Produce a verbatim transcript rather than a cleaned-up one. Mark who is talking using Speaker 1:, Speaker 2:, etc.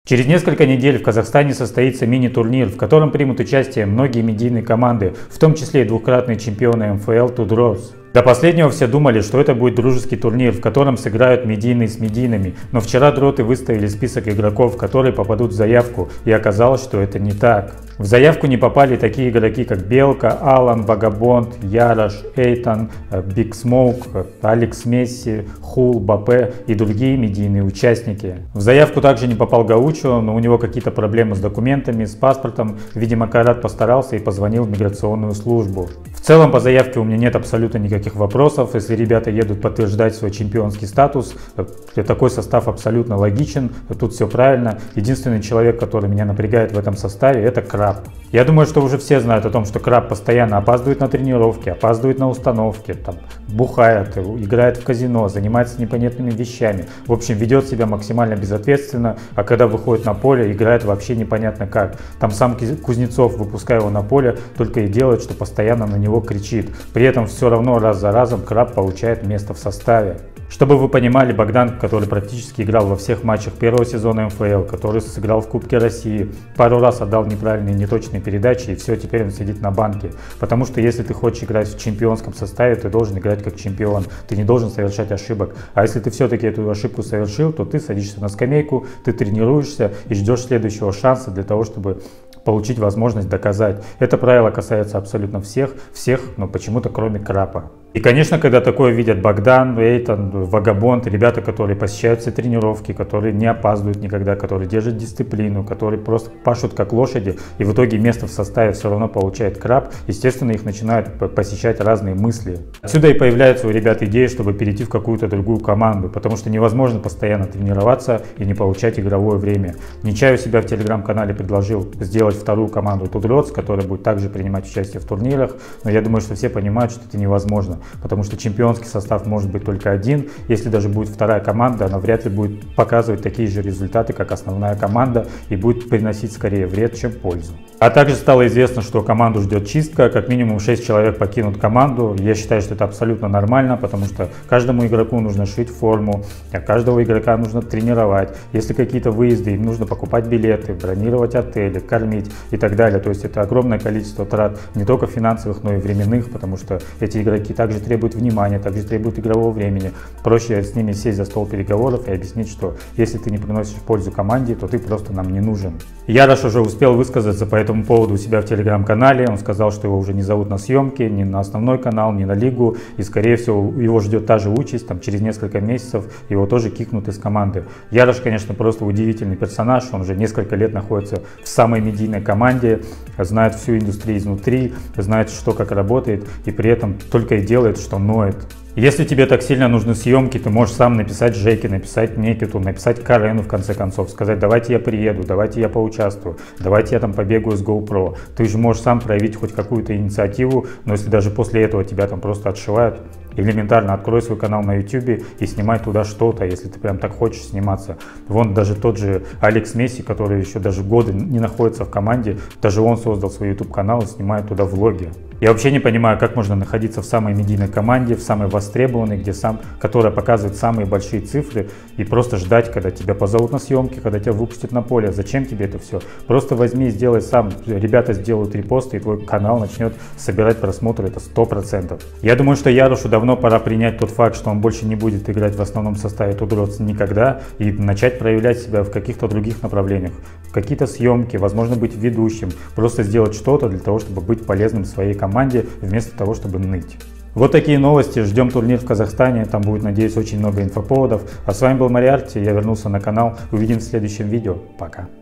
Speaker 1: Через несколько недель в Казахстане состоится мини-турнир, в котором примут участие многие медийные команды, в том числе и двукратные чемпионы эм эф эл Тудроз. До последнего все думали, что это будет дружеский турнир, в котором сыграют медийные с медийными, но вчера дроты выставили список игроков, которые попадут в заявку, и оказалось, что это не так. В заявку не попали такие игроки, как Белка, Алан, Вагабонд, Ярош, Эйтан, Биг Смоук, Алекс Месси, Хул, Бапе и другие медийные участники. В заявку также не попал Гаучо, но у него какие-то проблемы с документами, с паспортом. Видимо, Карат постарался и позвонил в миграционную службу. В целом по заявке у меня нет абсолютно никаких вопросов. Если ребята едут подтверждать свой чемпионский статус, такой состав абсолютно логичен, тут все правильно. Единственный человек, который меня напрягает в этом составе, это Краб. Я думаю, что уже все знают о том, что Краб постоянно опаздывает на тренировки, опаздывает на установки, там, бухает, играет в казино, занимается непонятными вещами. В общем, ведет себя максимально безответственно, а когда выходит на поле, играет вообще непонятно как. Там сам Кузнецов, выпуская его на поле, только и делает, что постоянно на него кричит. При этом все равно раз за разом Краб получает место в составе. Чтобы вы понимали, Богдан, который практически играл во всех матчах первого сезона эм эф эл, который сыграл в Кубке России, пару раз отдал неправильные, неточные передачи, и все, теперь он сидит на банке. Потому что если ты хочешь играть в чемпионском составе, ты должен играть как чемпион, ты не должен совершать ошибок. А если ты все-таки эту ошибку совершил, то ты садишься на скамейку, ты тренируешься и ждешь следующего шанса для того, чтобы получить возможность доказать. Это правило касается абсолютно всех, всех, но почему-то кроме Крапа. И, конечно, когда такое видят Богдан, Эйтан, Вагабонд, ребята, которые посещают все тренировки, которые не опаздывают никогда, которые держат дисциплину, которые просто пашут как лошади, и в итоге место в составе все равно получает Краб, естественно, их начинают посещать разные мысли. Отсюда и появляется у ребят идея, чтобы перейти в какую-то другую команду, потому что невозможно постоянно тренироваться и не получать игровое время. Нечай у себя в телеграм-канале предложил сделать вторую команду Тудроз, которая будет также принимать участие в турнирах, но я думаю, что все понимают, что это невозможно. Потому что чемпионский состав может быть только один. Если даже будет вторая команда, она вряд ли будет показывать такие же результаты, как основная команда, и будет приносить скорее вред, чем пользу. А также стало известно, что команду ждет чистка, как минимум шесть человек покинут команду. Я считаю, что это абсолютно нормально, потому что каждому игроку нужно шить форму, а каждого игрока нужно тренировать. Если какие-то выезды, им нужно покупать билеты, бронировать отели, кормить и так далее. То есть это огромное количество трат, не только финансовых, но и временных, потому что эти игроки также требуют внимания, также требуют игрового времени. Проще с ними сесть за стол переговоров и объяснить, что если ты не приносишь пользу команде, то ты просто нам не нужен. Ярош уже успел высказаться по этому поводу у себя в телеграм-канале. Он сказал, что его уже не зовут на съемки, ни на основной канал, ни на лигу, и скорее всего его ждет та же участь, там через несколько месяцев его тоже кикнут из команды. Ярош, конечно, просто удивительный персонаж, он уже несколько лет находится в самой медийной команде, знает всю индустрию изнутри, знает, что как работает, и при этом только и делает, что ноет. Если тебе так сильно нужны съемки, ты можешь сам написать Жеке, написать Некиту, написать Карену в конце концов, сказать: давайте я приеду, давайте я поучаствую, давайте я там побегаю с GoPro. Ты же можешь сам проявить хоть какую-то инициативу, но если даже после этого тебя там просто отшивают, элементарно открой свой канал на ютубе и снимай туда что-то, если ты прям так хочешь сниматься. Вон даже тот же Алекс Месси, который еще даже годы не находится в команде, даже он создал свой YouTube канал и снимает туда влоги. Я вообще не понимаю, как можно находиться в самой медийной команде, в самой востребованной, где сам, которая показывает самые большие цифры, и просто ждать, когда тебя позовут на съемки, когда тебя выпустят на поле. Зачем тебе это все? Просто возьми и сделай сам. Ребята сделают репосты, и твой канал начнет собирать просмотры, это сто процентов. Я думаю, что Ярошу давно пора принять тот факт, что он больше не будет играть в основном составе Тудроз никогда, и начать проявлять себя в каких-то других направлениях. Какие-то съемки, возможно, быть ведущим, просто сделать что-то для того, чтобы быть полезным своей команде, вместо того, чтобы ныть. Вот такие новости. Ждем турнир в Казахстане. Там будет, надеюсь, очень много инфоповодов. А с вами был Мариарти. Я вернулся на канал. Увидимся в следующем видео. Пока.